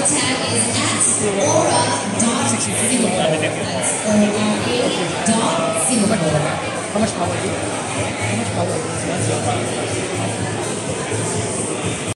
tag is at ORA.Singapore. That's ORA.Singapore. How much power? How much power?